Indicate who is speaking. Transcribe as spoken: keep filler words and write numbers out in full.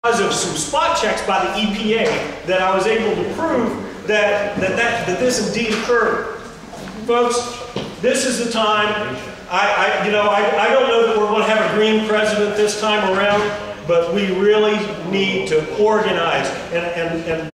Speaker 1: Because of some spot checks by the E P A that I was able to prove that, that, that, that this indeed occurred. Folks, this is the time. I, I, you know, I, I don't know that we're going to have a green president this time around, but we really need to organize and, and, and